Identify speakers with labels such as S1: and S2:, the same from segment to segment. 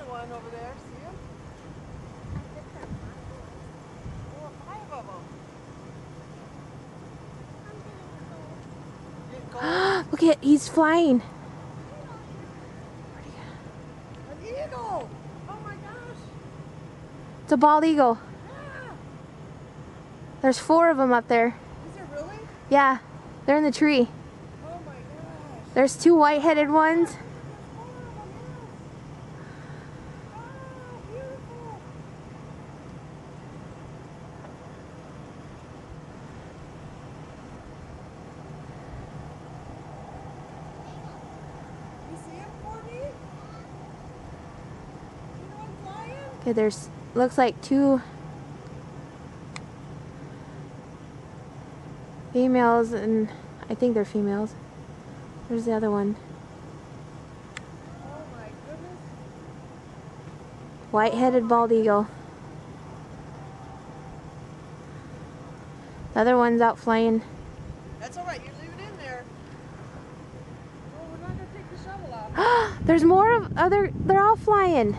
S1: one over there. See him? Oh, 5 of them. Get gold.
S2: Look at, he's flying.
S1: An eagle! Oh my gosh!
S2: It's a bald eagle.
S1: Yeah!
S2: There's 4 of them up there.
S1: Is there really?
S2: Yeah, they're in the tree.
S1: Oh my gosh!
S2: There's 2 white-headed ones. Okay, there's, looks like 2 females, and I think they're females. There's the other one.
S1: Oh my goodness.
S2: White-headed bald eagle. The other one's out flying.
S1: That's alright, you leave it in there. Oh, we're not going to take the shovel out.
S2: There's more of other, they're all flying.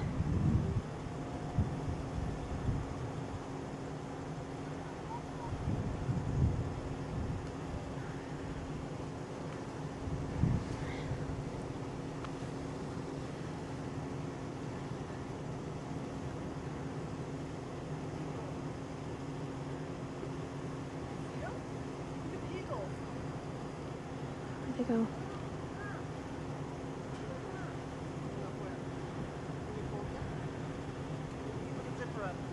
S2: Where'd they go?
S1: Look at zipper up.